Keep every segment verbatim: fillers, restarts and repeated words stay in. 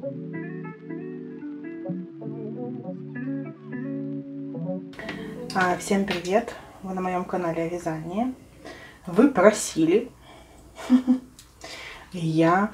А, всем привет! Вы на моем канале о вязании. Вы просили. Я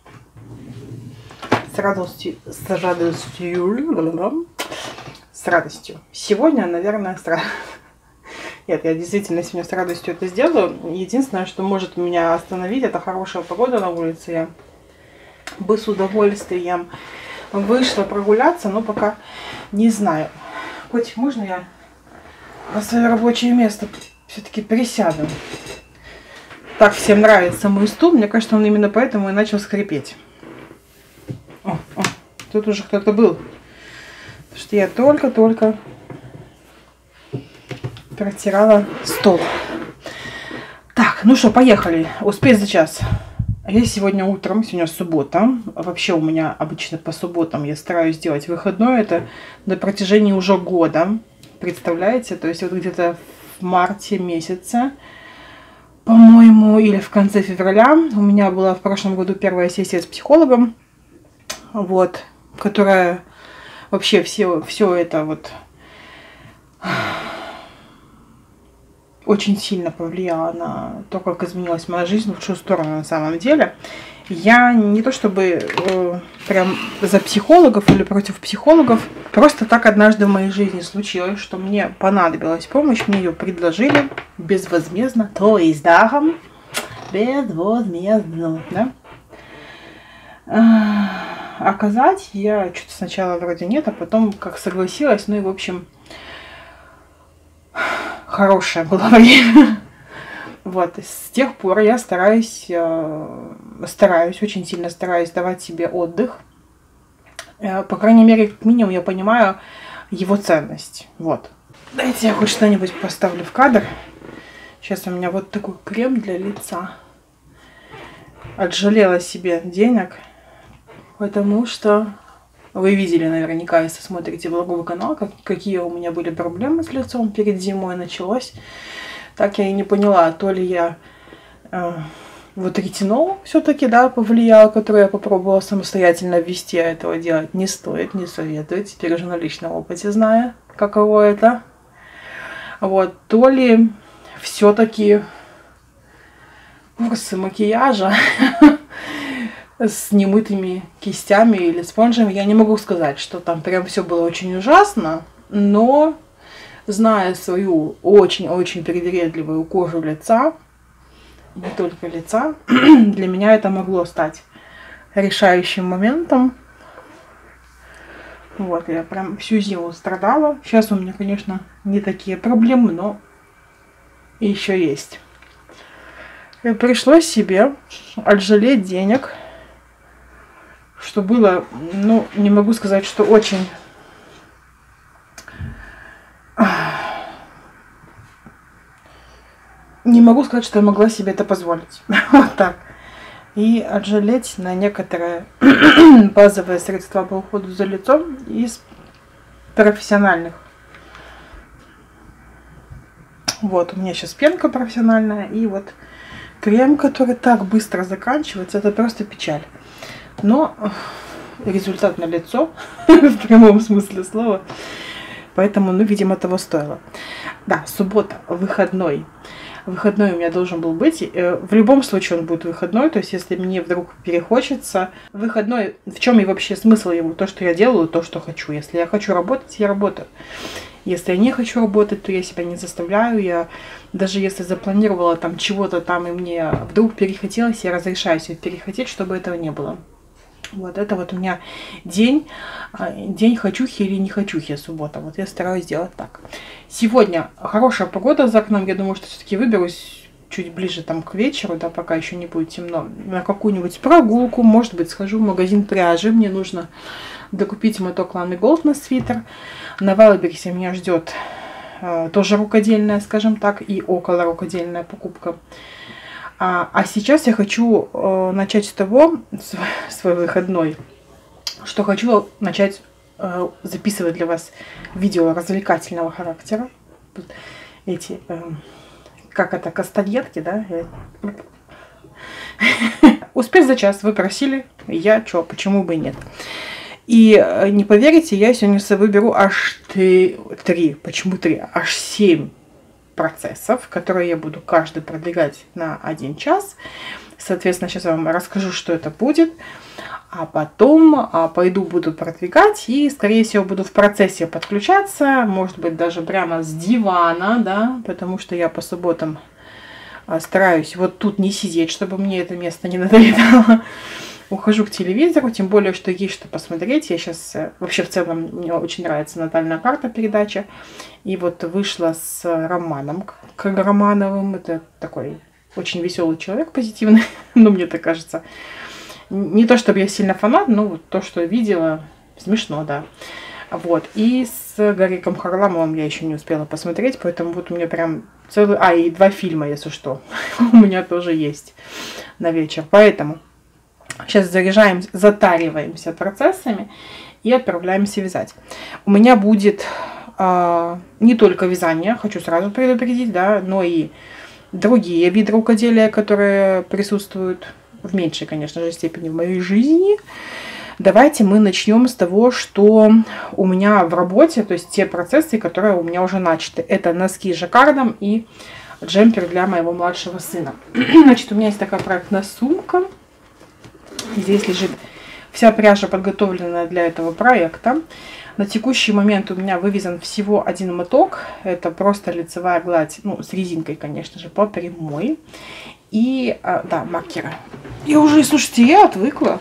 с радостью, с радостью, с радостью. Сегодня, наверное, с радостью. Нет, я действительно сегодня с радостью это сделаю. Единственное, что может меня остановить, это хорошая погода на улице. Я бы с удовольствием вышла прогуляться, но пока не знаю. Котик, можно я на свое рабочее место все-таки присяду? Так всем нравится мой стул. Мне кажется, он именно поэтому и начал скрипеть. О, о, тут уже кто-то был. Потому что я только-только протирала стол. Так, ну что, поехали. Успеть за час. Я сегодня утром, сегодня суббота. Вообще у меня обычно по субботам я стараюсь делать выходной. Это на протяжении уже года. Представляете? То есть вот где-то в марте месяце, по-моему, или в конце февраля у меня была в прошлом году первая сессия с психологом. Вот. Которая вообще все, все это вот очень сильно повлияла на то, как изменилась моя жизнь в лучшую сторону на самом деле. Я не то чтобы э, прям за психологов или против психологов, просто так однажды в моей жизни случилось, что мне понадобилась помощь, мне ее предложили безвозмездно, то есть даром, безвозмездно, да? А, оказать я что-то сначала вроде нет, а потом как согласилась, ну и в общем хорошее было время. Вот, с тех пор я стараюсь, стараюсь, очень сильно стараюсь давать себе отдых. По крайней мере, как минимум, я понимаю его ценность. Вот. Дайте я хоть что-нибудь поставлю в кадр. Сейчас у меня вот такой крем для лица. Отжалела себе денег, потому что вы видели наверняка, если смотрите влоговый канал, как, какие у меня были проблемы с лицом перед зимой началось. Так я и не поняла, то ли я э, вот ретинол все-таки, да, повлиял, который я попробовала самостоятельно ввести, а этого делать не стоит, не советую. Теперь уже на личном опыте знаю, каково это. Вот, то ли все-таки курсы макияжа с немытыми кистями или спонжами. Я не могу сказать, что там прям все было очень ужасно, но зная свою очень-очень привередливую кожу лица, не только лица, для меня это могло стать решающим моментом. Вот, я прям всю зиму страдала. Сейчас у меня, конечно, не такие проблемы, но еще есть. И пришлось себе отжалеть денег, что было, ну, не могу сказать, что очень... Не могу сказать, что я могла себе это позволить. Вот так. И отжалеть на некоторые базовые средства по уходу за лицом из профессиональных. Вот, у меня сейчас пенка профессиональная. И вот крем, который так быстро заканчивается, это просто печаль. Но результат на лицо, в прямом смысле слова. Поэтому, ну, видимо, того стоило. Да, суббота, выходной. Выходной у меня должен был быть. В любом случае он будет выходной. То есть, если мне вдруг перехочется. Выходной, в чем и вообще смысл его? То, что я делаю, то, что хочу. Если я хочу работать, я работаю. Если я не хочу работать, то я себя не заставляю. Я даже если запланировала там чего-то там, и мне вдруг перехотелось, я разрешаю себе перехотеть, чтобы этого не было. Вот это вот у меня день, день хочухи или не хочухи, суббота. Вот я стараюсь сделать так. Сегодня хорошая погода за окном. Я думаю, что все-таки выберусь чуть ближе там к вечеру, да, пока еще не будет темно, на какую-нибудь прогулку. Может быть, схожу в магазин пряжи. Мне нужно докупить моток Lamy Gold на свитер. На Вайлдберрисе меня ждет э, тоже рукодельная, скажем так, и около рукодельная покупка. А, а сейчас я хочу э, начать с того, свой, свой выходной, что хочу начать э, записывать для вас видео развлекательного характера. Эти, э, как это, кастальетки, да? Успеть за час вы просили, я чё, почему бы и нет. И не поверите, я сегодня с собой беру аж три, почему три, аж семь процессов, которые я буду каждый продвигать на один час. Соответственно, сейчас я вам расскажу, что это будет. А потом а, пойду буду продвигать и, скорее всего, буду в процессе подключаться. Может быть, даже прямо с дивана, да, потому что я по субботам а, стараюсь вот тут не сидеть, чтобы мне это место не надоедало. Ухожу к телевизору, тем более, что есть что посмотреть. Я сейчас, вообще в целом, мне очень нравится «Натальная карта» передача. И вот вышла с Романом Каграмановым. Это такой очень веселый человек, позитивный, ну, мне так кажется. Не то, чтобы я сильно фанат, но вот то, что видела, смешно, да. Вот. И с Гариком Харламовым я еще не успела посмотреть, поэтому вот у меня прям целый... А, и два фильма, если что, у меня тоже есть на вечер. Поэтому сейчас заряжаем, затариваемся процессами и отправляемся вязать. У меня будет а, не только вязание, хочу сразу предупредить, да, но и другие виды рукоделия, которые присутствуют в меньшей, конечно же, степени в моей жизни. Давайте мы начнем с того, что у меня в работе, то есть те процессы, которые у меня уже начаты. Это носки с жаккардом и джемпер для моего младшего сына. Значит, у меня есть такая проектная сумка. Здесь лежит вся пряжа, подготовленная для этого проекта. На текущий момент у меня вывезен всего один моток. Это просто лицевая гладь, ну, с резинкой, конечно же, по прямой. И, а, да, маркеры. И уже, слушайте, я отвыкла.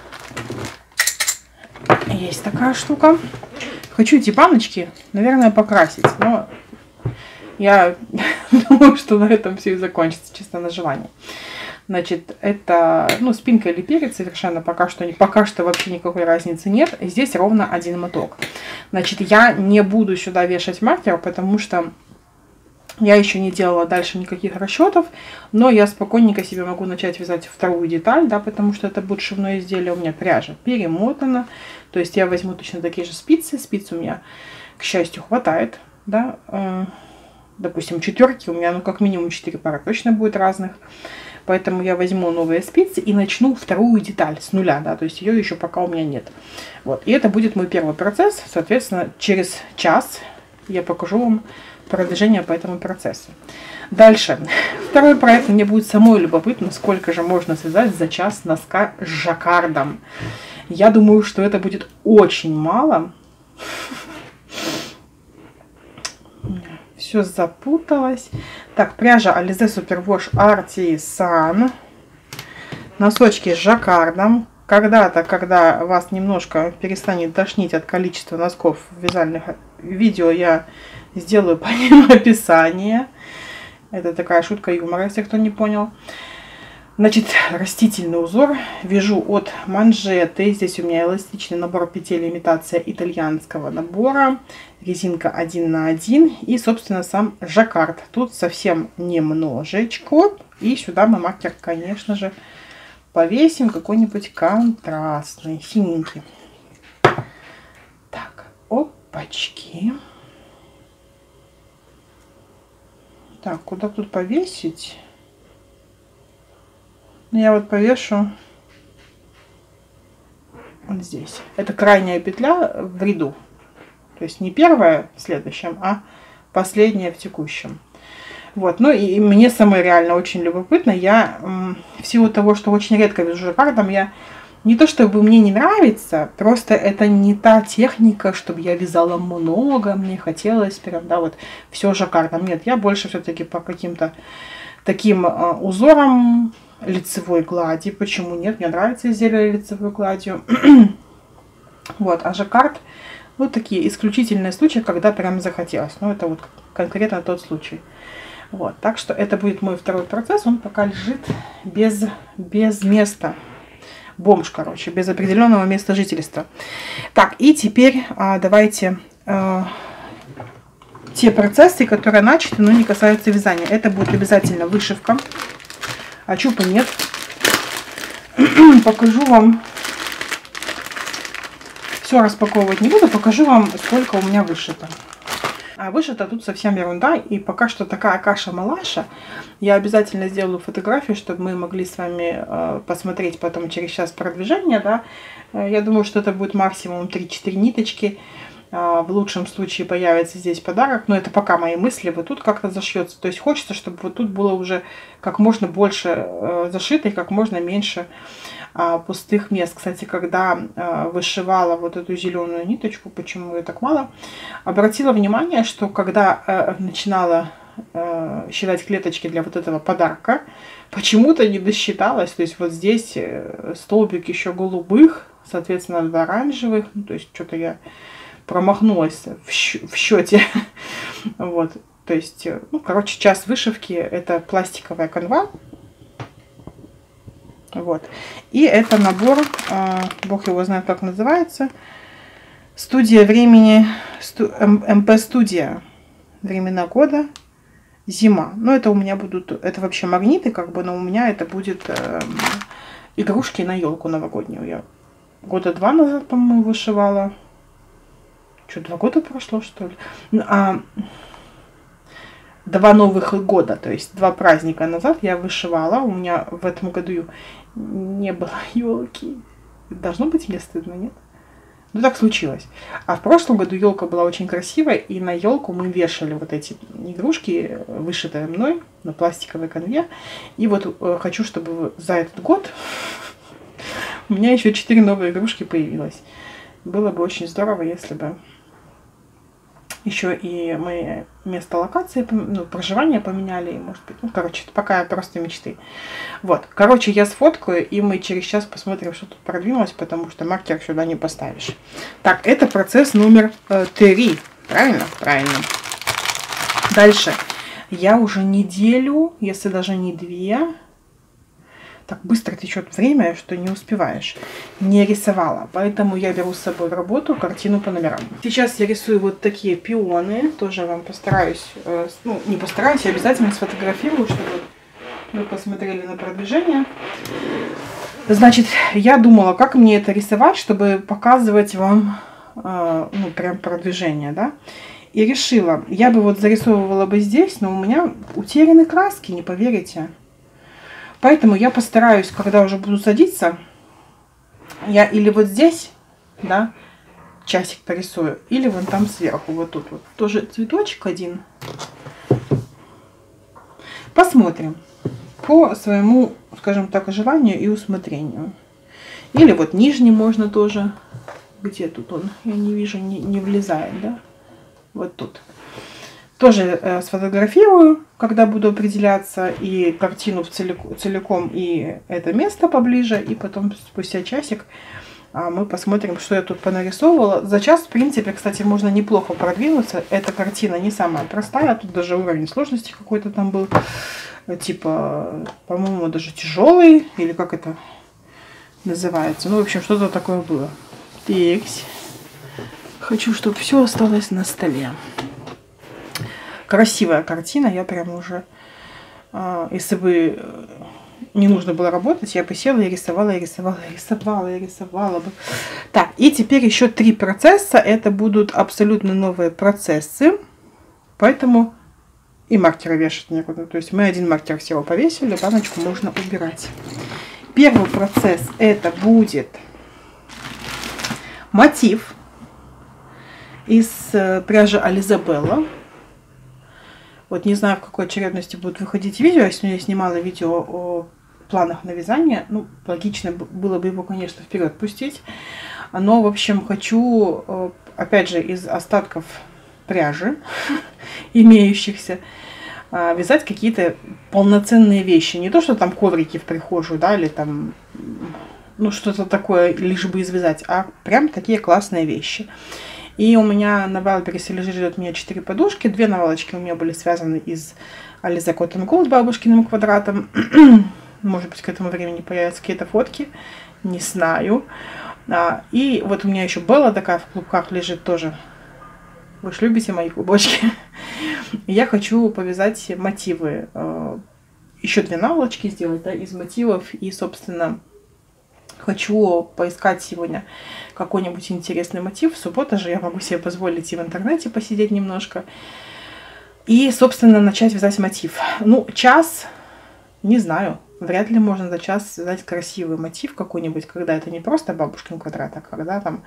Есть такая штука. Хочу эти баночки, наверное, покрасить. Но я думаю, что на этом все и закончится, чисто на желание. Значит, это, ну, спинка или перец, совершенно пока что, пока что вообще никакой разницы нет. Здесь ровно один моток. Значит, я не буду сюда вешать маркер, потому что я еще не делала дальше никаких расчетов, но я спокойненько себе могу начать вязать вторую деталь, да, потому что это будет шивное изделие. У меня пряжа перемотана, то есть я возьму точно такие же спицы. Спиц у меня, к счастью, хватает, да, э, допустим, четверки, у меня, ну, как минимум четыре пары точно будет разных. Поэтому я возьму новые спицы и начну вторую деталь с нуля, да, то есть ее еще пока у меня нет. Вот, и это будет мой первый процесс, соответственно, через час я покажу вам продвижение по этому процессу. Дальше. Второй проект. Мне будет самой любопытно, сколько же можно связать за час носка с жаккардом. Я думаю, что это будет очень мало. Все запуталось. Так, пряжа Alize Superwash Artisan. Носочки с жаккардом. Когда-то, когда вас немножко перестанет тошнить от количества носков в вязальных видео, я сделаю по ним описание. Это такая шутка юмора, если кто не понял. Значит, растительный узор. Вяжу от манжеты. Здесь у меня эластичный набор петель, имитация итальянского набора. Резинка один на один. И, собственно, сам жаккард. Тут совсем немножечко. И сюда мы маркер, конечно же, повесим. Какой-нибудь контрастный, синенький. Так, опачки. Так, куда тут повесить? Я вот повешу вот здесь. Это крайняя петля в ряду. То есть не первая в следующем, а последняя в текущем. Вот. Ну и мне самой реально очень любопытно. Я в силу того, что очень редко вяжу жаккардом, я не то чтобы мне не нравится, просто это не та техника, чтобы я вязала много, мне хотелось прям, да, вот все жаккардом. Нет, я больше все-таки по каким-то таким э, узорам лицевой глади. Почему нет? Мне нравится изделие лицевой гладью. Вот, а жаккард, вот такие исключительные случаи, когда прям захотелось. Ну, это вот конкретно тот случай. Вот, так что это будет мой второй процесс. Он пока лежит без, без места. Бомж, короче, без определенного места жительства. Так, и теперь а, давайте а, те процессы, которые начаты, но не касаются вязания. Это будет обязательно вышивка. А чупа нет. Покажу вам. Все распаковывать не буду, покажу вам, сколько у меня вышито. А вышито тут совсем ерунда. И пока что такая каша-малаша. Я обязательно сделаю фотографию, чтобы мы могли с вами э, посмотреть потом через час продвижение. Да? Я думаю, что это будет максимум три-четыре ниточки. В лучшем случае появится здесь подарок, но это пока мои мысли. Вот тут как-то зашьется. То есть хочется, чтобы вот тут было уже как можно больше зашито и как можно меньше пустых мест. Кстати, когда вышивала вот эту зеленую ниточку, почему ее так мало, обратила внимание, что когда начинала считать клеточки для вот этого подарка, почему-то не досчиталась. То есть вот здесь столбик еще голубых, соответственно, два оранжевых. Ну, то есть что-то я промахнулась в, щ в счете. Вот. То есть, ну, короче, час вышивки. Это пластиковая канва. Вот. И это набор, э, бог его знает, как называется. Студия времени, сту, эм пэ студия. Времена года. Зима. Ну, это у меня будут, это вообще магниты, как бы, но у меня это будет э, игрушки на елку новогоднюю. Я года два назад, по-моему, вышивала. Что, два года прошло, что ли? А, два новых года, то есть два праздника назад я вышивала. У меня в этом году не было елки. Должно быть мне стыдно, нет? Ну, так случилось. А в прошлом году елка была очень красивая, и на елку мы вешали вот эти игрушки, вышитые мной на пластиковой конве. И вот э, хочу, чтобы за этот год у меня еще четыре новые игрушки появилось. Было бы очень здорово, если бы еще и мы место локации, ну, проживания поменяли, может быть. Ну, короче, это пока просто мечты. Вот. Короче, я сфоткаю, и мы через час посмотрим, что тут продвинулось, потому что маркер сюда не поставишь. Так, это процесс номер э, три. Правильно? Правильно. Дальше. Я уже неделю, если даже не две, так быстро течет время, что не успеваешь, не рисовала. Поэтому я беру с собой в работу картину по номерам. Сейчас я рисую вот такие пионы. Тоже вам постараюсь, э, ну, не постараюсь, я обязательно сфотографирую, чтобы вы посмотрели на продвижение. Значит, я думала, как мне это рисовать, чтобы показывать вам, э, ну, прям продвижение, да. И решила, я бы вот зарисовывала бы здесь, но у меня утеряны краски, не поверите. Поэтому я постараюсь, когда уже буду садиться, я или вот здесь, да, часик порисую, или вон там сверху, вот тут вот. Тоже цветочек один. Посмотрим по своему, скажем так, желанию и усмотрению. Или вот нижний можно тоже. Где тут он? Я не вижу, не, не влезает, да? Вот тут. Тоже э, сфотографирую, когда буду определяться, и картину в целиком, целиком, и это место поближе, и потом спустя часик а, мы посмотрим, что я тут понарисовывала. За час, в принципе, кстати, можно неплохо продвинуться. Эта картина не самая простая, тут даже уровень сложности какой-то там был, типа, по-моему, даже тяжелый, или как это называется. Ну, в общем, что-то такое было. Текс. Хочу, чтобы все осталось на столе. Красивая картина, я прям уже, э, если бы не нужно было работать, я бы села и рисовала, и рисовала, и рисовала, и рисовала бы. Так, и теперь еще три процесса, это будут абсолютно новые процессы, поэтому и маркеры вешать некуда. То есть мы один маркер всего повесили, баночку можно убирать. Первый процесс это будет мотив из пряжи Ализабелла. Вот не знаю, в какой очередности будут выходить видео. Если я снимала видео о планах на вязание, ну, логично было бы его, конечно, вперед пустить. Но, в общем, хочу, опять же, из остатков пряжи, имеющихся, вязать какие-то полноценные вещи. Не то, что там коврики в прихожую, да, или там, ну, что-то такое, лишь бы извязать, а прям такие классные вещи. И у меня на Вайлдберрисе лежит у меня четыре подушки. Две наволочки у меня были связаны из Alize Cotton Gold бабушкиным квадратом. Может быть, к этому времени появятся какие-то фотки. Не знаю. А, и вот у меня еще Белла такая в клубках лежит тоже. Вы же любите мои клубочки. Я хочу повязать мотивы. Еще две наволочки сделать, да, из мотивов. И, собственно, Хочу поискать сегодня какой-нибудь интересный мотив. В субботу же я могу себе позволить и в интернете посидеть немножко. И, собственно, начать вязать мотив. Ну, час, не знаю. Вряд ли можно за час связать красивый мотив какой-нибудь, когда это не просто бабушкин квадрат, а когда там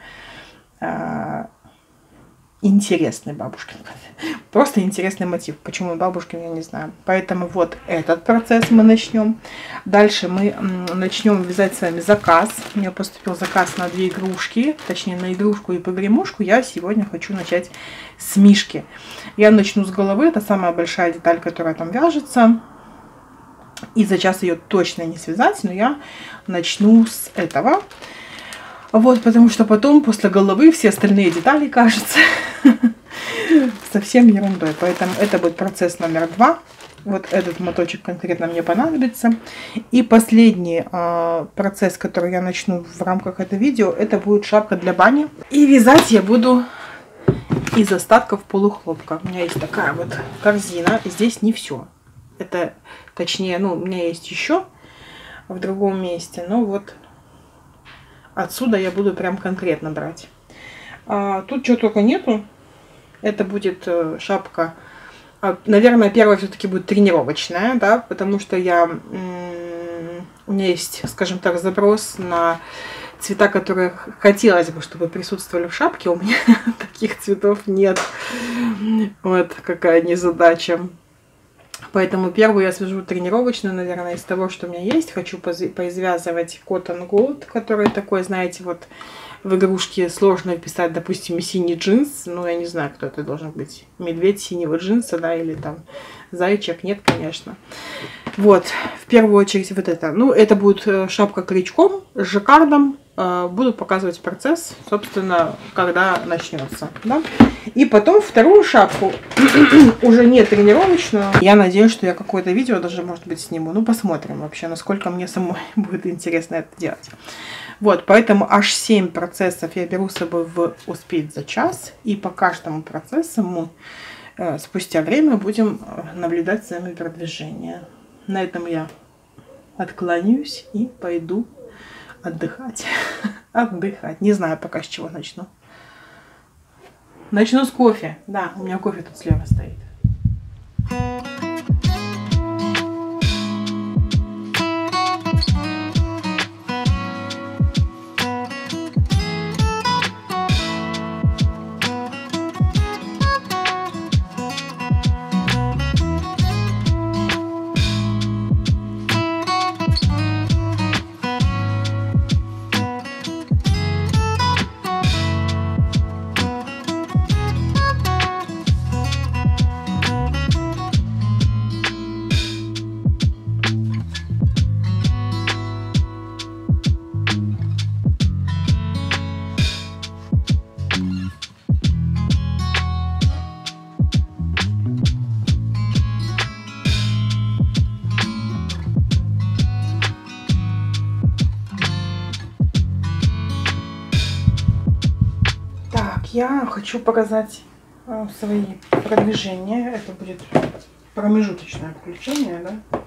э, интересный бабушкин квадрат. Просто интересный мотив. Почему бабушкин, я не знаю. Поэтому вот этот процесс мы начнем. Дальше мы начнем вязать с вами заказ. У меня поступил заказ на две игрушки, точнее на игрушку и погремушку. Я сегодня хочу начать с мишки. Я начну с головы. Это самая большая деталь, которая там вяжется. И за час ее точно не связать, но я начну с этого. Вот, потому что потом, после головы, все остальные детали, кажется, совсем ерундой. Поэтому это будет процесс номер два. Вот этот моточек конкретно мне понадобится. И последний э, процесс, который я начну в рамках этого видео, это будет шапка для бани. И вязать я буду из остатков полухлопка. У меня есть такая вот корзина. Здесь не все. Это, точнее, ну, у меня есть еще в другом месте, но вот отсюда я буду прям конкретно брать. А, тут чего только нету. Это будет шапка, наверное, первая все-таки будет тренировочная, да, потому что я, у меня есть, скажем так, заброс на цвета, которые хотелось бы, чтобы присутствовали в шапке. У меня таких цветов нет. Вот какая незадача. Поэтому первую я свяжу тренировочную, наверное, из того, что у меня есть. Хочу поизвязывать Cotton Gold, который такой, знаете, вот в игрушке сложно вписать, допустим, синий джинс. Ну, я не знаю, кто это должен быть. Медведь синего джинса, да, или там зайчик. Нет, конечно. Вот, в первую очередь вот это. Ну, это будет шапка крючком с жаккардом. Буду показывать процесс, собственно, когда начнется. Да? И потом вторую шапку, уже не тренировочную. Я надеюсь, что я какое-то видео даже, может быть, сниму. Ну, посмотрим вообще, насколько мне самой будет интересно это делать. Вот, поэтому аж семь процессов я беру с собой в «Успеть за час». И по каждому процессу мы э, спустя время будем наблюдать за вами продвижение. На этом я откланяюсь и пойду отдыхать. Отдыхать. Не знаю пока с чего начну. Начну с кофе. Да, у меня кофе тут слева стоит. Я хочу показать э, свои продвижения. Это будет промежуточное включение, да?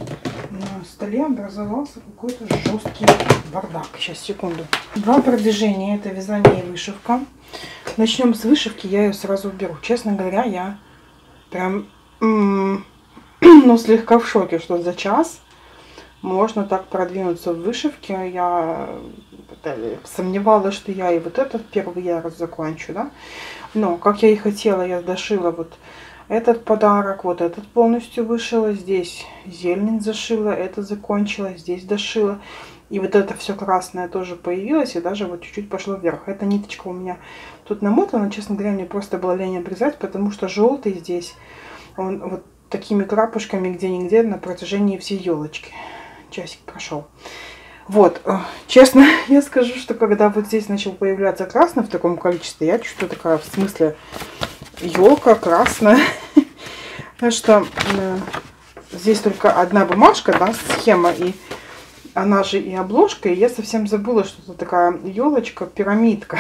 На столе образовался какой-то жесткий бардак. Сейчас, секунду. Два продвижения. Это вязание и вышивка. Начнем с вышивки. Я ее сразу уберу. Честно говоря, я прям ну, слегка в шоке, что за час можно так продвинуться в вышивке. Я сомневалась, что я и вот этот первый ярус закончу, да. Но, как я и хотела, я дошила вот этот подарок, вот этот полностью вышила. Здесь зелень зашила, это закончила, здесь дошила. И вот это все красное тоже появилось, и даже вот чуть-чуть пошло вверх. Эта ниточка у меня тут намотана, честно говоря, мне просто было лень обрезать, потому что желтый здесь, он вот такими крапушками где-нигде на протяжении всей елочки. Часик прошел. Вот, честно, я скажу, что когда вот здесь начал появляться красный в таком количестве, я чувствую такая, в смысле, елка красная. Так что э, здесь только одна бумажка, да, схема, и она же и обложка, и я совсем забыла, что это такая елочка, пирамидка.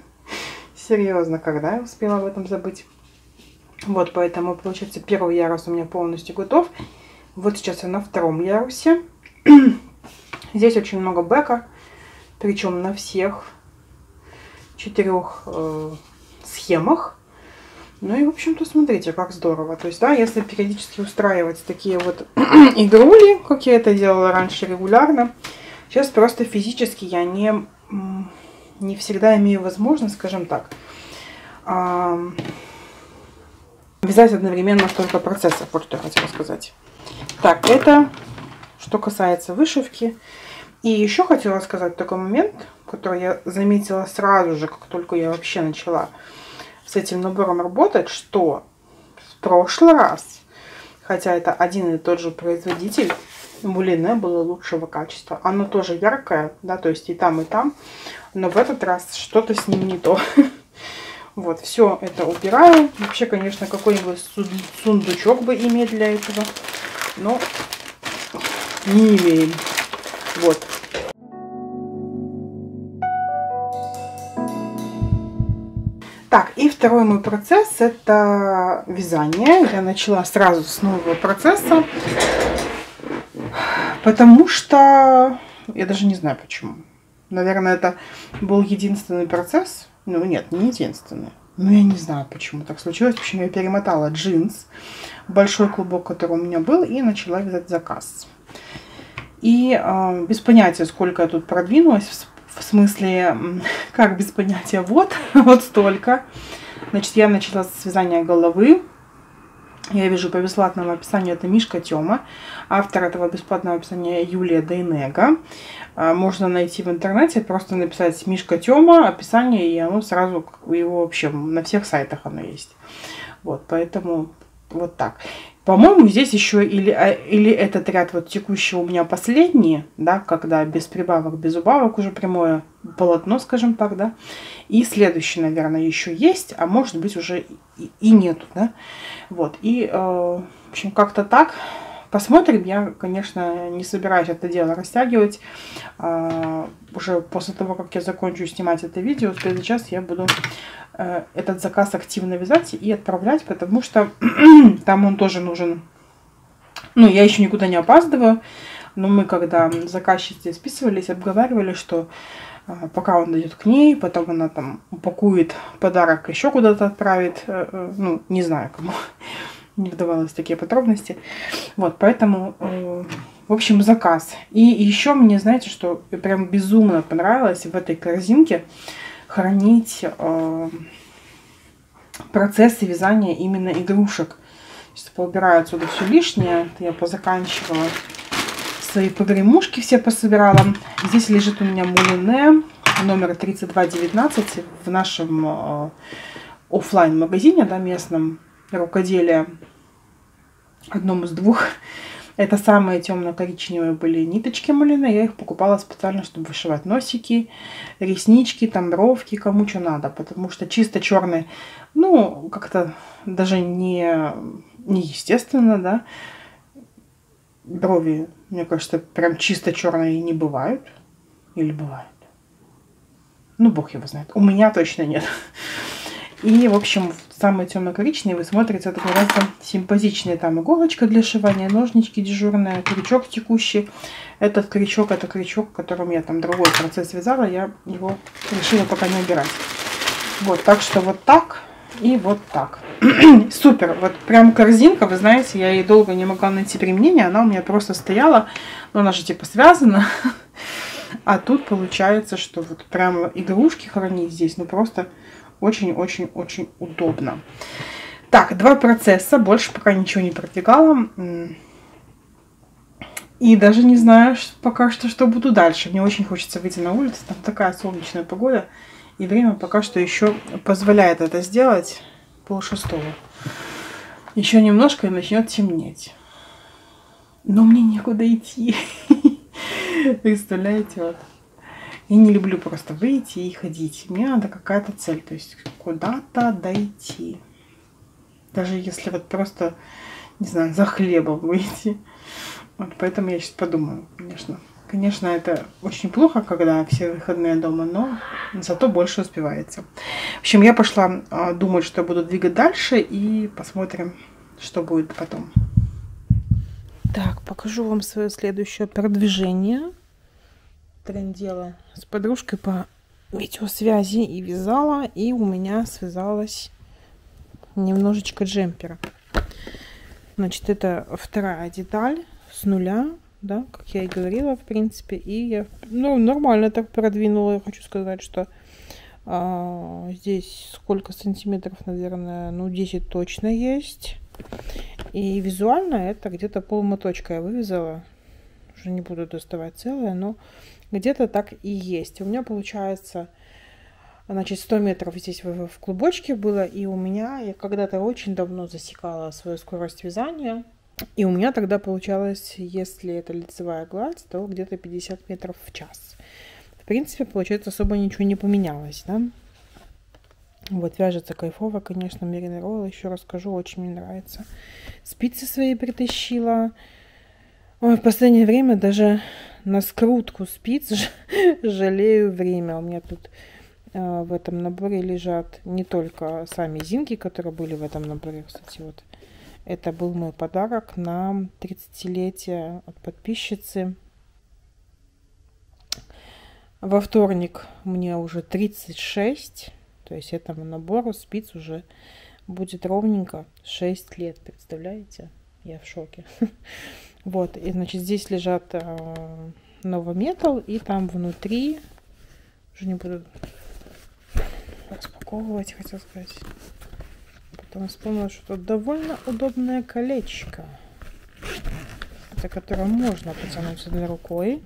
Серьезно, когда я успела об этом забыть? Вот, поэтому, получается, первый ярус у меня полностью готов. Вот сейчас я на втором ярусе. Здесь очень много бэка. Причем на всех четырех э, схемах. Ну и, в общем-то, смотрите, как здорово. То есть, да, если периодически устраивать такие вот игрули, как я это делала раньше регулярно, сейчас просто физически я не, не всегда имею возможность, скажем так, вязать одновременно столько процессов. Вот что я хотела сказать. Так, это что касается вышивки. И еще хотела сказать такой момент, который я заметила сразу же, как только я вообще начала с этим набором работать, что в прошлый раз, хотя это один и тот же производитель, мулине было лучшего качества. Оно тоже яркое, да, то есть и там, и там, но в этот раз что-то с ним не то. Вот, все это убираю. Вообще, конечно, какой-нибудь сундучок бы иметь для этого, но не имеем. Вот. Так, и второй мой процесс — это вязание. Я начала сразу с нового процесса, потому что я даже не знаю почему. Наверное, это был единственный процесс. Ну, нет, не единственный. Ну, я не знаю, почему так случилось. В общем, я перемотала джинс, большой клубок, который у меня был, и начала вязать заказ. И э, без понятия, сколько я тут продвинулась. В смысле, как без понятия, вот, вот столько. Значит, я начала с вязания головы. Я вижу по бесплатному описанию, это Мишка Тёма. Автор этого бесплатного описания Юлия Дейнега. Можно найти в интернете, просто написать Мишка Тёма, описание, и оно сразу, его вообще на всех сайтах оно есть. Вот, поэтому вот так. По-моему, здесь еще или, или этот ряд вот текущий у меня последний, да, когда без прибавок, без убавок, уже прямое полотно, скажем так, да. И следующий, наверное, еще есть, а может быть уже и, и нету, да. Вот, и, э, в общем, как-то так. Посмотрим. Я, конечно, не собираюсь это дело растягивать. А, уже после того, как я закончу снимать это видео, сейчас я буду э, этот заказ активно вязать и отправлять, потому что там он тоже нужен. Ну, я еще никуда не опаздываю, но мы, когда заказчицы списывались, обговаривали, что э, пока он дойдет к ней, потом она там упакует подарок, еще куда-то отправит. Э, э, ну, не знаю, кому. Не вдавалась в такие подробности. Вот, поэтому, э, в общем, заказ. И еще мне, знаете, что прям безумно понравилось в этой корзинке хранить э, процессы вязания именно игрушек. Сейчас поубираю отсюда все лишнее. Я позаканчивала свои погремушки, все пособирала. Здесь лежит у меня мулине номер тридцать два девятнадцать в нашем э, офлайн магазине, да, местном рукоделия, одном из двух. Это самые темно-коричневые были ниточки мулине. Я их покупала специально, чтобы вышивать носики, реснички, там бровки, кому что надо. Потому что чисто черный, ну, как-то даже не, не естественно, да. Брови, мне кажется, прям чисто черные не бывают. Или бывают? Ну, бог его знает. У меня точно нет. И, в общем, самые темно-коричневые смотрится это гораздо симпатичнее. Там иголочка для шивания, ножнички дежурные, крючок текущий. Этот крючок, это крючок, которым я там другой процесс вязала. Я его решила пока не убирать. Вот, так что вот так и вот так. Супер. Вот прям корзинка, вы знаете, я ей долго не могла найти применение. Она у меня просто стояла, но она же типа связана. А тут получается, что вот прямо игрушки хранить здесь, ну просто... Очень-очень-очень удобно. Так, два процесса. Больше пока ничего не продвигала. И даже не знаю пока что, что буду дальше. Мне очень хочется выйти на улицу. Там такая солнечная погода. И время пока что еще позволяет это сделать. Полшестого. Еще немножко и начнет темнеть. Но мне некуда идти. Представляете, вот. Я не люблю просто выйти и ходить. Мне надо какая-то цель. То есть куда-то дойти. Даже если вот просто, не знаю, за хлебом выйти. Вот поэтому я сейчас подумаю, конечно. Конечно, это очень плохо, когда все выходные дома, но зато больше успевается. В общем, я пошла думать, что я буду двигать дальше. И посмотрим, что будет потом. Так, покажу вам свое следующее продвижение. трындела с подружкой по видеосвязи и вязала, и у меня связалась немножечко джемпера. Значит, это вторая деталь с нуля, да, как я и говорила, в принципе, и я, ну, нормально так продвинула. Я хочу сказать, что а, здесь сколько сантиметров, наверное, ну, десять точно есть. И визуально это где-то полмоточка я вывязала. Уже не буду доставать целое, но где-то так и есть. У меня получается, значит, сто метров здесь в, в клубочке было, и у меня, я когда-то очень давно засекала свою скорость вязания, и у меня тогда получалось, если это лицевая гладь, то где-то пятьдесят метров в час. В принципе, получается, особо ничего не поменялось, да. Вот, вяжется кайфово, конечно, Merino Roll, еще расскажу, очень мне нравится. Спицы свои притащила. Ой, в последнее время даже на скрутку спиц жалею время. У меня тут э, в этом наборе лежат не только сами зинки, которые были в этом наборе, кстати, вот. Это был мой подарок на тридцатилетие от подписчицы. Во вторник мне уже тридцать шесть. То есть этому набору спиц уже будет ровненько шесть лет. Представляете? Я в шоке. Вот. И, значит, здесь лежат э, Nova Metal. И там внутри... Уже не буду распаковывать, хотел сказать. Потом вспомнила, что тут довольно удобное колечко. Это которое можно потянуть одной рукой.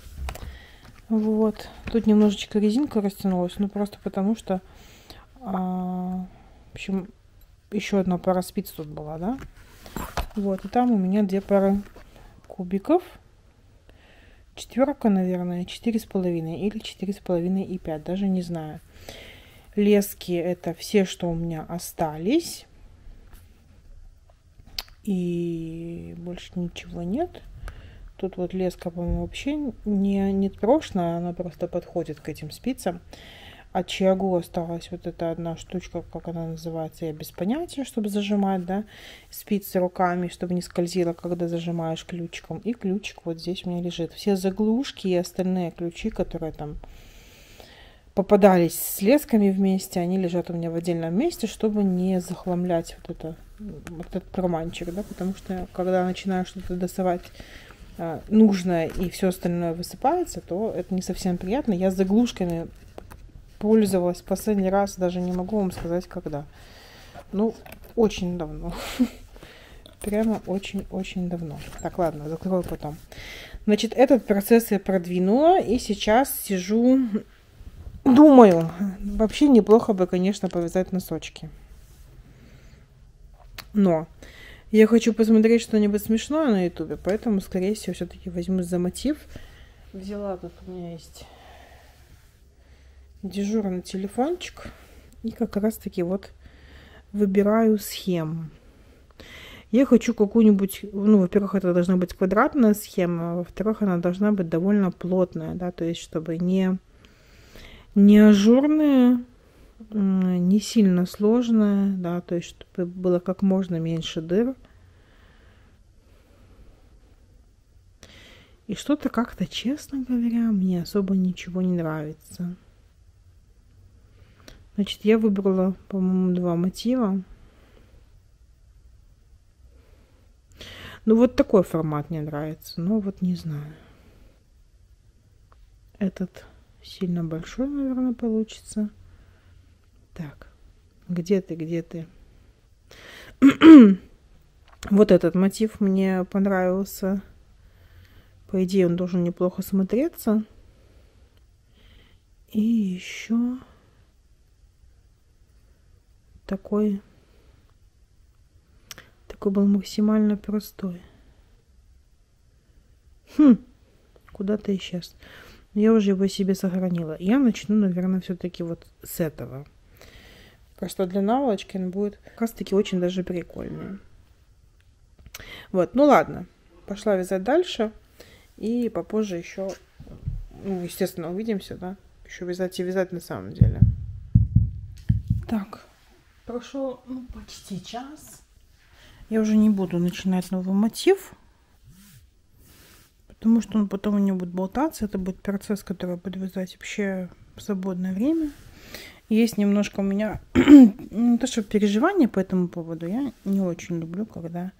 Вот. Тут немножечко резинка растянулась. Ну, просто потому что... А, в общем, еще одна пара спиц тут была, да? Вот, и там у меня две пары кубиков. Четверка, наверное, четыре с половиной или четыре с половиной и пять, даже не знаю. Лески это все, что у меня остались. И больше ничего нет. Тут вот леска, по-моему, вообще не, не трошная, она просто подходит к этим спицам. От Чиагу осталась вот эта одна штучка, как она называется, я без понятия, чтобы зажимать, да, спицы руками, чтобы не скользило, когда зажимаешь ключиком. И ключик вот здесь у меня лежит. Все заглушки и остальные ключи, которые там попадались с лесками вместе, они лежат у меня в отдельном месте, чтобы не захламлять вот, это, вот этот карманчик, да, потому что когда начинаю что-то доставать а, нужное и все остальное высыпается, то это не совсем приятно. Я с заглушками пользовалась последний раз, даже не могу вам сказать, когда. Ну, очень давно. Прямо очень-очень давно. Так, ладно, закрою потом. Значит, этот процесс я продвинула, и сейчас сижу, думаю, вообще неплохо бы, конечно, повязать носочки. Но я хочу посмотреть что-нибудь смешное на ютубе, поэтому, скорее всего, все-таки возьму за мотив. Взяла, тут у меня есть дежурный телефончик, и как раз таки вот выбираю схему. Я хочу какую-нибудь, ну, во-первых, это должна быть квадратная схема, а во-вторых, она должна быть довольно плотная, да, то есть чтобы не не ажурная, не сильно сложная, да, то есть чтобы было как можно меньше дыр. И что-то как-то, честно говоря, мне особо ничего не нравится. Значит, я выбрала, по-моему, два мотива. Ну, вот такой формат мне нравится. Но вот не знаю. Этот сильно большой, наверное, получится. Так, где ты, где ты? Вот этот мотив мне понравился. По идее, он должен неплохо смотреться. И еще такой, такой был максимально простой. Хм, куда-то исчез. Я уже его себе сохранила. Я начну, наверное, все-таки вот с этого. Потому что для наволочки он будет как раз таки очень даже прикольный. Вот, ну ладно. Пошла вязать дальше. И попозже еще, ну, естественно, увидимся, да. Еще вязать и вязать на самом деле. Так, прошел, ну, почти час. Я уже не буду начинать новый мотив. Потому что он потом не будет болтаться. Это будет процесс, который буду вязать вообще в свободное время. Есть немножко у меня не то что переживания по этому поводу. Я не очень люблю, когда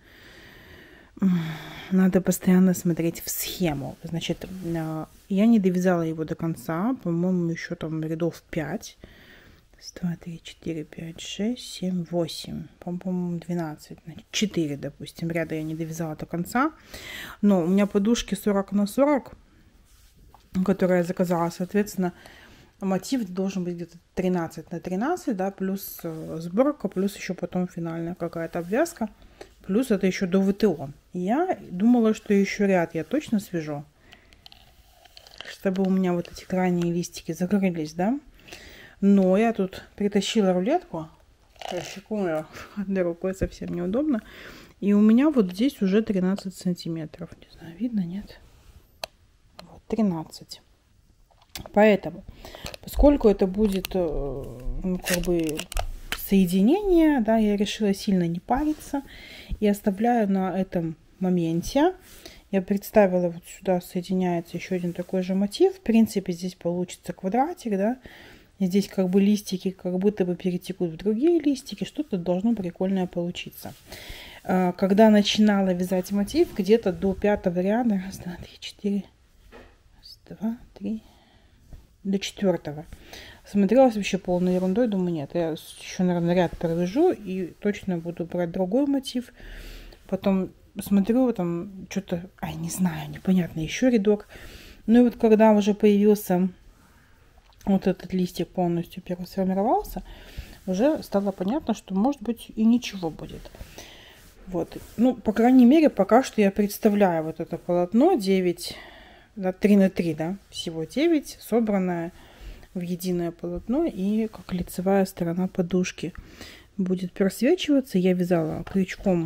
надо постоянно смотреть в схему. Значит, я не довязала его до конца. По-моему, еще там рядов пять. два, три, четыре, пять, шесть, семь, восемь. По-моему, двенадцать. Значит, четыре, допустим, ряда я не довязала до конца. Но у меня подушки сорок на сорок, которые я заказала. Соответственно, мотив должен быть где-то тринадцать на тринадцать, да, плюс сборка, плюс еще потом финальная какая-то обвязка. Плюс это еще до ВТО. Я думала, что еще ряд я точно свяжу, чтобы у меня вот эти крайние листики закрылись, да. Но я тут притащила рулетку. Секунду, одной рукой совсем неудобно. И у меня вот здесь уже тринадцать сантиметров. Не знаю, видно, нет? Вот, тринадцать. Поэтому, поскольку это будет, ну, как бы соединение, да, я решила сильно не париться. И оставляю на этом моменте. Я представила, вот сюда соединяется еще один такой же мотив. В принципе, здесь получится квадратик, да. Здесь как бы листики как будто бы перетекут в другие листики. Что-то должно прикольное получиться. Когда начинала вязать мотив, где-то до пятого ряда, раз, два, три, четыре, раз, два, три, до четвертого. Смотрелась вообще полной ерундой. Думаю, нет, я еще, наверное, ряд провяжу и точно буду брать другой мотив. Потом смотрю, там что-то, ай, не знаю, непонятно, еще рядок. Ну и вот когда уже появился вот этот листик, полностью пересформировался, уже стало понятно, что может быть и ничего будет. Вот, ну, по крайней мере, пока что я представляю вот это полотно девять, да, три на три, да, всего девять, собранное в единое полотно, и как лицевая сторона подушки будет просвечиваться. Я вязала крючком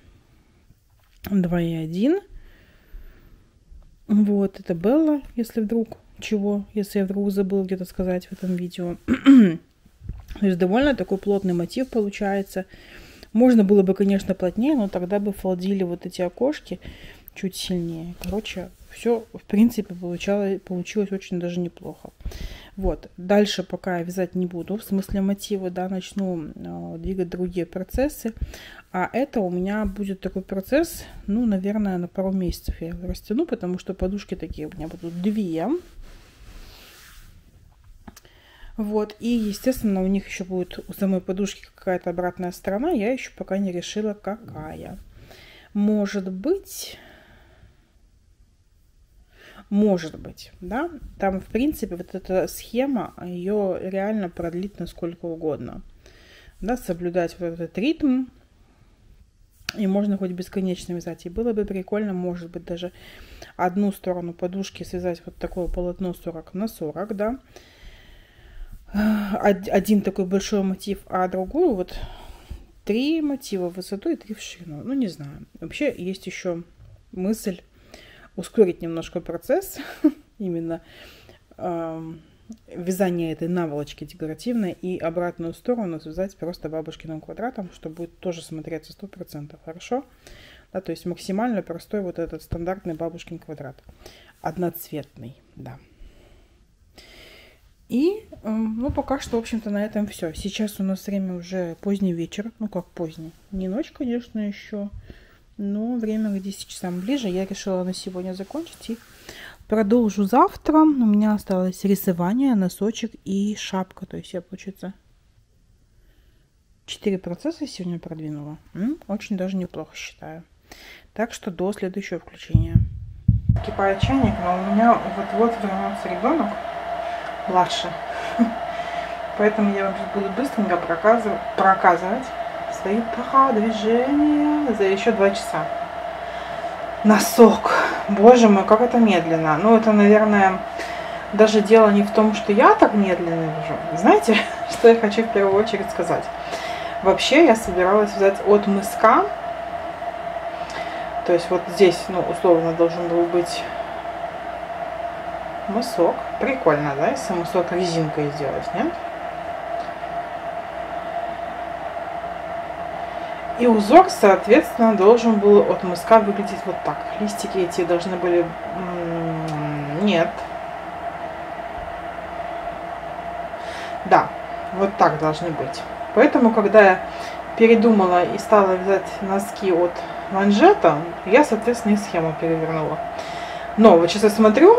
два и один. Вот, это Белла, если вдруг чего, если я вдруг забыла где-то сказать в этом видео. То есть довольно такой плотный мотив получается. Можно было бы, конечно, плотнее, но тогда бы фалдили вот эти окошки чуть сильнее. Короче, все, в принципе, получалось, получилось очень даже неплохо. Вот, дальше пока я вязать не буду, в смысле мотива, да, начну э, двигать другие процессы. А это у меня будет такой процесс, ну, наверное, на пару месяцев я его растяну, потому что подушки такие у меня будут две. Вот, и, естественно, у них еще будет у самой подушки какая-то обратная сторона, я еще пока не решила, какая. Может быть... Может быть, да, там, в принципе, вот эта схема, ее реально продлить насколько угодно, да, соблюдать вот этот ритм, и можно хоть бесконечно вязать, и было бы прикольно, может быть, даже одну сторону подушки связать вот такое полотно сорок на сорок, да, один такой большой мотив, а другую вот три мотива в высоту и три в ширину, ну, не знаю, вообще есть еще мысль ускорить немножко процесс именно э, вязания этой наволочки декоративной и обратную сторону связать просто бабушкиным квадратом, что будет тоже смотреться сто процентов хорошо. Да, то есть максимально простой вот этот стандартный бабушкин квадрат. Одноцветный, да. И, э, ну, пока что, в общем-то, на этом все. Сейчас у нас время уже поздний вечер. Ну, как поздний. Не ночь, конечно, еще. Но время к десяти часам ближе. Я решила на сегодня закончить и продолжу завтра. У меня осталось рисование, носочек и шапка. То есть я, получается, четыре процесса сегодня продвинула. М-м, очень даже неплохо считаю. Так что до следующего включения. Кипает чайник, но у меня вот-вот вернется ребенок младше. Поэтому я вам сейчас буду быстренько проказывать, проказывать свои движения за еще два часа. Носок. Боже мой, как это медленно. Ну, это, наверное, даже дело не в том, что я так медленно вяжу. Знаете, что я хочу в первую очередь сказать? Вообще, я собиралась взять от мыска. То есть вот здесь, ну, условно, должен был быть мысок. Прикольно, да, если мысок резинкой сделать, нет? И узор, соответственно, должен был от мыска выглядеть вот так. Листики эти должны были... Нет. Да, вот так должны быть. Поэтому, когда я передумала и стала вязать носки от манжета, я, соответственно, и схему перевернула. Но вот сейчас я смотрю,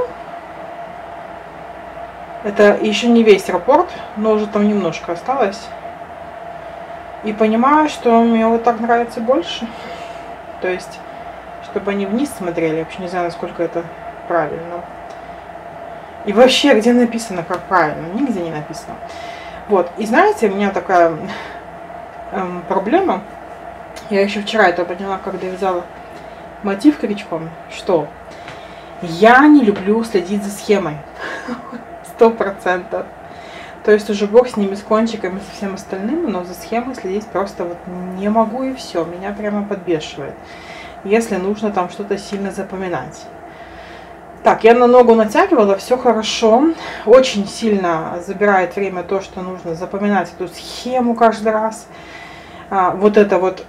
это еще не весь раппорт, но уже там немножко осталось. И понимаю, что мне вот так нравится больше. То есть, чтобы они вниз смотрели. Я вообще не знаю, насколько это правильно. И вообще, где написано, как правильно? Нигде не написано. Вот. И знаете, у меня такая эм, проблема. Я еще вчера это поняла, когда вязала мотив крючком, что я не люблю следить за схемой. Сто процентов. То есть уже бог с ними, с кончиками, со всем остальным, но за схемой следить просто вот не могу, и все. Меня прямо подбешивает, если нужно там что-то сильно запоминать. Так, я на ногу натягивала, все хорошо. Очень сильно забирает время то, что нужно запоминать эту схему каждый раз. А, вот это вот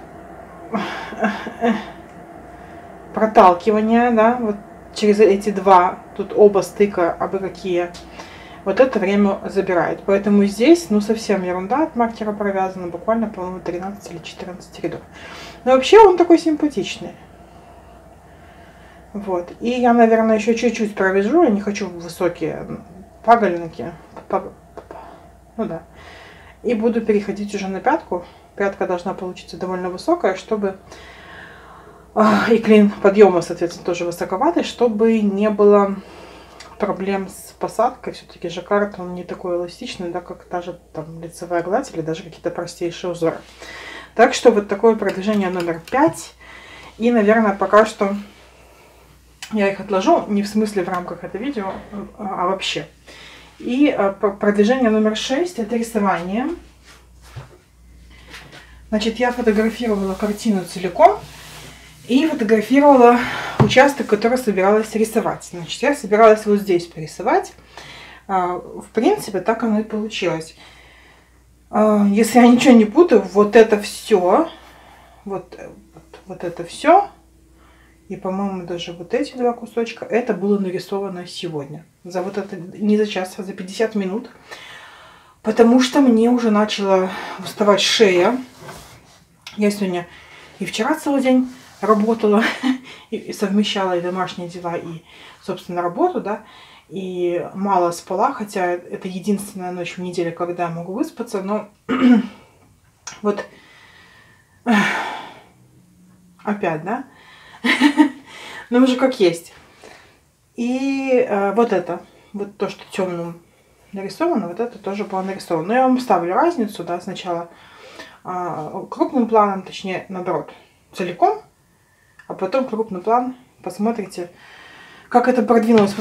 проталкивание, да, вот через эти два, тут оба стыка, абы какие. Вот это время забирает. Поэтому здесь, ну, совсем ерунда от маркера провязана. Буквально, по-моему, тринадцать или четырнадцать рядов. Но вообще он такой симпатичный. Вот. И я, наверное, еще чуть-чуть провяжу. Я не хочу высокие паголинки. Ну да. И буду переходить уже на пятку. Пятка должна получиться довольно высокая, чтобы... И клин подъема, соответственно, тоже высоковатый, чтобы не было проблем с посадкой. Все-таки жаккард, он не такой эластичный, да, как та же там лицевая гладь или даже какие-то простейшие узоры. Так что вот такое продвижение номер пять. И, наверное, пока что я их отложу, не в смысле в рамках этого видео, а вообще. И продвижение номер шесть — это рисование. Значит, я фотографировала картину целиком и фотографировала участок, который собиралась рисовать. Значит, я собиралась вот здесь порисовать. В принципе, так оно и получилось. Если я ничего не путаю, вот это все, вот, вот, вот это все, и, по-моему, даже вот эти два кусочка, это было нарисовано сегодня. За вот это, не за час, а за пятьдесят минут. Потому что мне уже начала уставать шея. Я сегодня и вчера целый день работала, и совмещала и домашние дела, и, собственно, работу, да, и мало спала, хотя это единственная ночь в неделе, когда я могу выспаться, но вот опять, да, но уже как есть. И э, вот это, вот то, что темным нарисовано, вот это тоже было нарисовано. Но я вам ставлю разницу, да, сначала э, крупным планом, точнее, наоборот, целиком, а потом крупный план, посмотрите, как это продвинулось.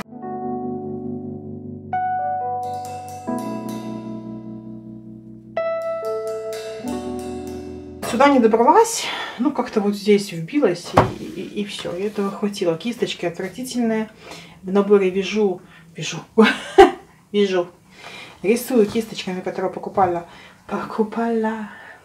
Сюда не добралась, ну как-то вот здесь вбилась, и, и, и все, и этого хватило. Кисточки отвратительные. В наборе вяжу, вяжу, вяжу, рисую кисточками, которые покупала, покупала,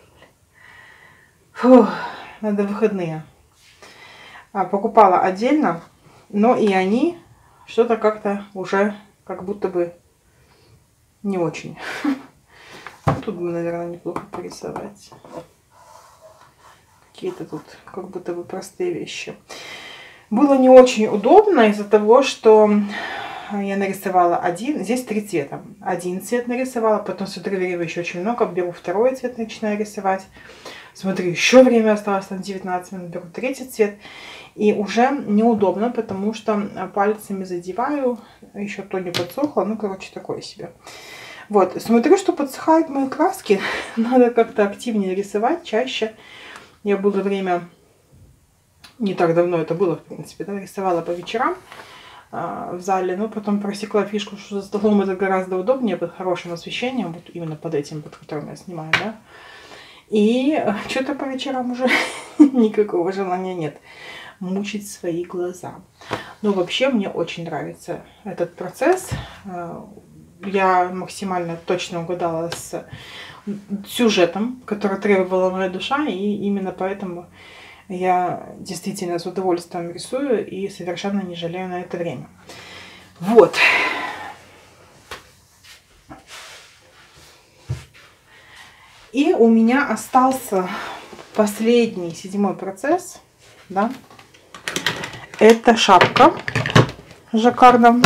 фу, надо выходные. Покупала отдельно, но и они что-то как-то уже как будто бы не очень. Тут бы, наверное, неплохо порисовать. Какие-то тут как будто бы простые вещи. Было не очень удобно из-за того, что я нарисовала один, здесь три цвета. Один цвет нарисовала, потом смотрю, времени еще очень много, беру второй цвет, начинаю рисовать. Смотрю, еще время осталось, там девятнадцать минут, беру третий цвет. И уже неудобно, потому что пальцами задеваю, еще то не подсохло, ну, короче, такое себе. Вот, смотрю, что подсыхают мои краски, надо как-то активнее рисовать, чаще. Я было время, не так давно это было, в принципе, да, рисовала по вечерам э, в зале, но потом просекла фишку, что за столом это гораздо удобнее, под хорошим освещением, вот именно под этим, под которым я снимаю, да. И что-то по вечерам уже никакого желания нет мучить свои глаза. Но вообще мне очень нравится этот процесс. я максимально точно угадала с сюжетом, который требовала моя душа, и именно поэтому я действительно с удовольствием рисую и совершенно не жалею на это время. Вот. И у меня остался последний, седьмой процесс, да. Это шапка жаккардом.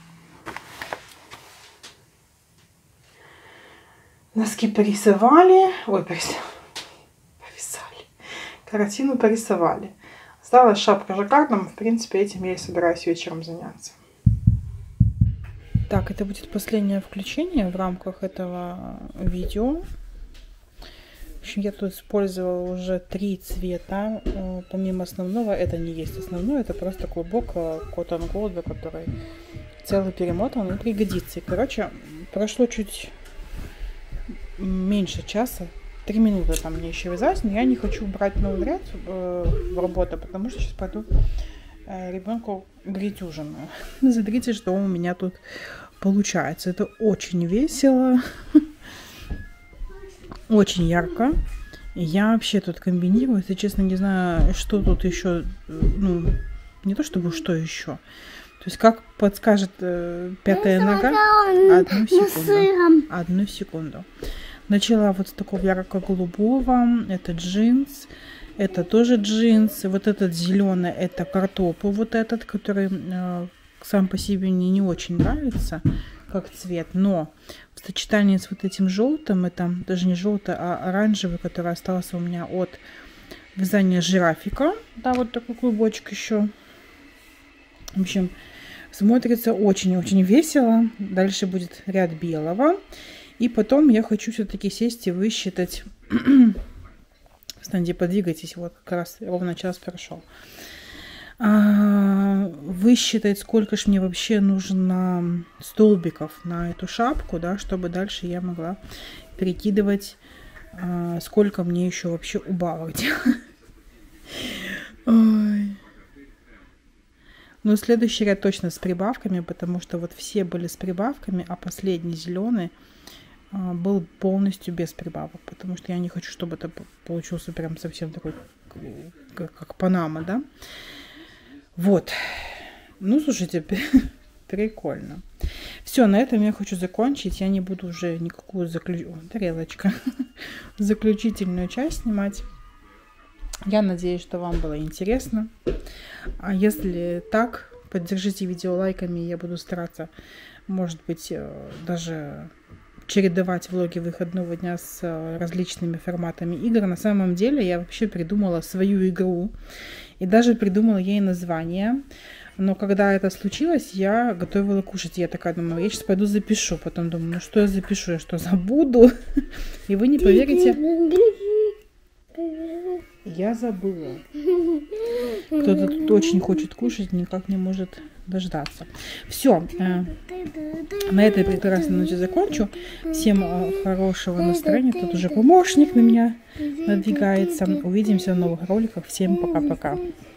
Носки порисовали. Ой, порисовали. Картину порисовали. Осталась шапка жаккардом. В принципе, этим я и собираюсь вечером заняться. Так, это будет последнее включение в рамках этого видео. В общем, я тут использовала уже три цвета. Помимо основного, это не есть основное, это просто клубок Cotton Gold, который целый перемотан и пригодится. И, короче, прошло чуть меньше часа. Три минуты там мне еще вязать, но я не хочу брать новый ряд э, в работу, потому что сейчас пойду э, ребенку греть ужин. Смотрите, что у меня тут получается. Это очень весело, очень ярко. Я вообще тут комбинирую, если честно, не знаю, что тут еще, ну, не то чтобы что еще. То есть, как подскажет э, пятая нога, одну секунду, одну секунду. Начала вот с такого ярко-голубого, это джинс, это тоже джинс, вот этот зеленый, это картопу, вот этот, который э, сам по себе мне не очень нравится, как цвет, но в сочетании с вот этим желтым, это даже не желтый, а оранжевый, который остался у меня от вязания жирафика, да, вот такой клубочек еще, в общем, смотрится очень-очень весело. Дальше будет ряд белого. И потом я хочу все-таки сесть и высчитать. Встаньте, подвигайтесь. Вот как раз ровно час прошел. А, высчитать, сколько ж мне вообще нужно столбиков на эту шапку, да, чтобы дальше я могла перекидывать, а, сколько мне еще вообще убавить. Ой. Но следующий ряд точно с прибавками, потому что вот все были с прибавками, а последний зеленый а, был полностью без прибавок, потому что я не хочу, чтобы это получился прям совсем такой, как, как Панама, да. Вот. Ну, слушайте, прикольно. Все, на этом я хочу закончить. Я не буду уже никакую заключ... О, тарелочка. заключительную часть снимать. Я надеюсь, что вам было интересно. А если так, поддержите видео лайками. Я буду стараться, может быть, даже чередовать влоги выходного дня с различными форматами игр. На самом деле я вообще придумала свою игру. И даже придумала ей название. Но когда это случилось, я готовила кушать. Я такая думаю, я сейчас пойду запишу. Потом думаю, ну что я запишу? Я что, забуду? И вы не поверите... Я забыла. Кто-то тут очень хочет кушать, никак не может дождаться. Все. Э, на этой прекрасной ночи закончу. Всем э, хорошего настроения. Тут уже помощник на меня надвигается. Увидимся в новых роликах. Всем пока-пока.